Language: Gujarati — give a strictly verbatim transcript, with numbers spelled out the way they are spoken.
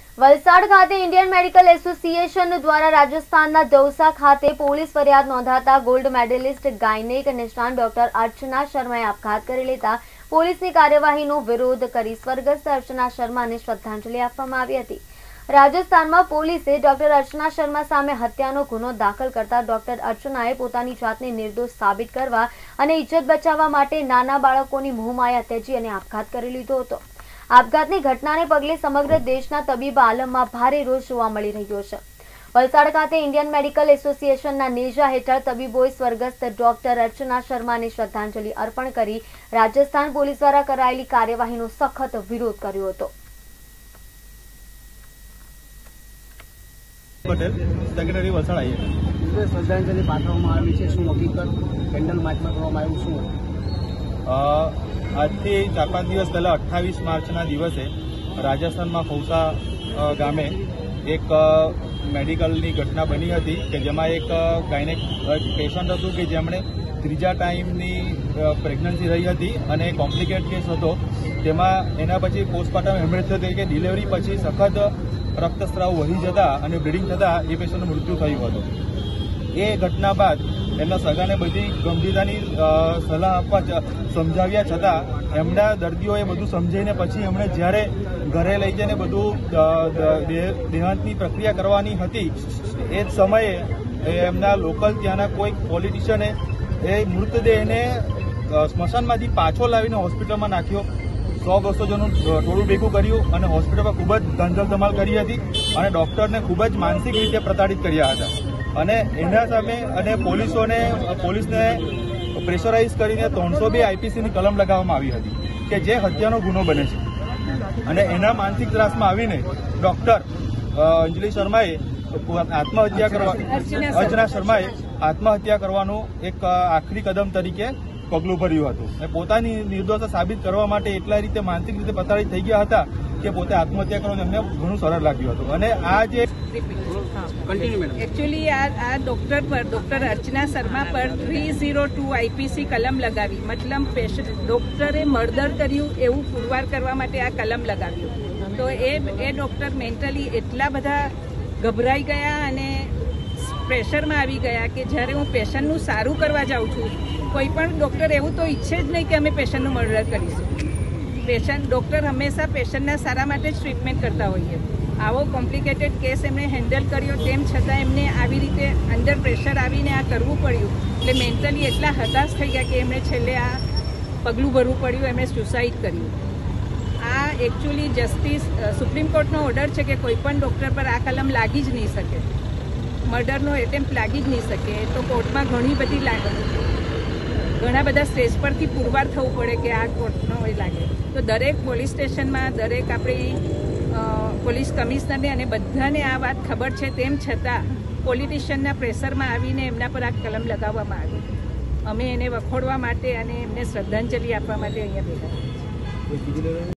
વલસાડ ખાતે ઇન્ડિયન મેડિકલ એસોસિએશન દ્વારા રાજસ્થાનના દૌસા ખાતે પોલીસ ફરિયાદ નોંધાતા ગોલ્ડ મેડલિસ્ટ ગાયનેક નિષ્ણાત ડોક્ટર અર્ચના શર્માએ આપઘાત કરી લેતા પોલીસની કાર્યવાહીનો વિરોધ કરી સ્વર્ગસ્થ અર્ચના શર્માને શ્રદ્ધાંજલિ આપવામાં આવી હતી। રાજસ્થાનમાં પોલીસે ડોક્ટર અર્ચના શર્મા સામે હત્યાનો ગુનો દાખલ કરતા ડોક્ટર અર્ચનાએ પોતાની જાતને નિર્દોષ સાબિત કરવા અને ઇજ્જત બચાવવા માટે નાના બાળકોની મોહમાયા ત્યજી અને આપઘાત કરી લીધો હતો। આપઘાતની ઘટનાને પગલે સમગ્ર દેશના તબીબ આલમમાં ભારે રોષ જોવા મળી રહ્યો છે। વલસાડ ખાતે ઇન્ડિયન મેડિકલ એસોસિએશનના નેજા હેઠળ તબીબોએ સ્વર્ગસ્થ ડોક્ટર અર્ચના શર્માને શ્રદ્ધાંજલિ અર્પણ કરી રાજસ્થાન પોલીસ દ્વારા કરાયેલી કાર્યવાહીનો સખત વિરોધ કર્યો હતો। પટેલ સેક્રેટરી વલસાડ આઈએ શ્રદ્ધાંજલિ પાઠવવામાં આવી છે। શું હકીકત કેન્ડલ માર્ચમાં કરવામાં આવ્યું શું? આજથી ચાર પાંચ દિવસ પહેલા અઠ્ઠાવીસ માર્ચના દિવસે રાજસ્થાનમાં ખૌસા ગામે એક મેડિકલની ઘટના બની હતી કે જેમાં એક ગાયનેક પેશન્ટ હતું કે જેમણે ત્રીજા ટાઈમની પ્રેગ્નન્સી રહી હતી અને કોમ્પ્લિકેટ કેસ હતો। તેમાં એના પછી પોસ્ટમોર્ટમ હેમરેજ થયું કે ડિલિવરી પછી સખત રક્તસ્રાવ વહી જતા અને બ્લીડિંગ થતાં એ પેશન્ટનું મૃત્યુ થયું હતું। એ ઘટના બાદ એમના સગાને બધી ગંભીરતાની સલાહ આપવા સમજાવ્યા છતાં એમના દર્દીઓએ બધું સમજીને પછી એમણે જ્યારે ઘરે લઈ જઈને બધું દેહાંતની પ્રક્રિયા કરવાની હતી એ જ સમયે એમના લોકલ ત્યાંના કોઈક પોલિટિશિયને એ મૃતદેહને સ્મશાનમાંથી પાછો લાવીને હોસ્પિટલમાં નાખ્યો। સો બસો જણનું ટોળું ભેગું કર્યું અને હોસ્પિટલમાં ખૂબ જ ધાંધલ ધમાલ કરી હતી અને ડોક્ટરને ખૂબ જ માનસિક રીતે પ્રતાડિત કર્યા હતા અને એના સામે અને પોલીસોને પોલીસને પ્રેશરાઇઝ કરીને ત્રણસો બે આઈપીસીની કલમ લગાવવામાં આવી હતી કે જે હત્યાનો ગુનો બને છે અને એના માનસિક ત્રાસમાં આવીને ડોક્ટર અંજલિ શર્માએ આત્મહત્યા કરવા અર્ચના શર્માએ આત્મહત્યા કરવાનું એક આખરી કદમ તરીકે પગલું ભર્યું હતું અને પોતાની નિર્દોષતા સાબિત કરવા માટે એટલા રીતે માનસિક રીતે પ્રતાડિત થઈ ગયા હતા કે પોતે આત્મહત્યા કરવાનું એમને ઘણું સરળ લાગ્યું હતું। અને આ જે एक्चुअली आ, आ डॉक्टर पर डॉक्टर अर्चना शर्मा पर थ्री जीरो टू आईपीसी कलम लगावी मतलब पेशન્ટ डॉक्टरे मर्डर कर्યું એવું પુરવાર કરવા માટે આ કલમ લગાવ્યું તો એ એ ડોક્ટર મેન્ટલી એટલા બધા ગભરાઈ ગયા અને પ્રેશરમાં આવી ગયા કે જ્યારે હું પેશન્ટનું સારું કરવા જાઉં છું કોઈ પણ ડૉક્ટર એવું તો ઈચ્છે જ નહીં કે અમે પેશન્ટનું મર્ડર કરીશું। પેશન્ટ ડૉક્ટર હંમેશા પેશન્ટના સારા માટે જ ટ્રીટમેન્ટ કરતા હોઈએ। આવો કોમ્પ્લિકેટેડ કેસ એમણે હેન્ડલ કર્યો તેમ છતાં એમને આવી રીતે અંડર પ્રેશર આવીને આ કરવું પડ્યું એટલે મેન્ટલી એટલા હતાશ થઈ ગયા કે એમણે છેલ્લે આ પગલું ભરવું પડ્યું, એમણે સુસાઇડ કર્યું। આ એકચ્યુઅલી જસ્ટિસ સુપ્રીમ કોર્ટનો ઓર્ડર છે કે કોઈ પણ ડૉક્ટર પર આ કલમ લાગી જ નહીં શકે, મર્ડરનો એટેમ્પ્ટ લાગી જ નહીં શકે। તો કોર્ટમાં ઘણી બધી લાગે ઘણા બધા સ્ટેજ પરથી પુરવાર થવું પડે કે આ કોર્ટનો એ લાગે તો દરેક પોલીસ સ્ટેશનમાં દરેક આપણી પોલીસ કમિશનરને અને બધાને આ વાત ખબર છે તેમ છતાં પોલિટિશિયનના પ્રેશરમાં આવીને એમના પર આ કલમ લગાવવામાં આવી। અમે એને વખોડવા માટે અને એમને શ્રદ્ધાંજલિ આપવા માટે અહીંયા ભેગા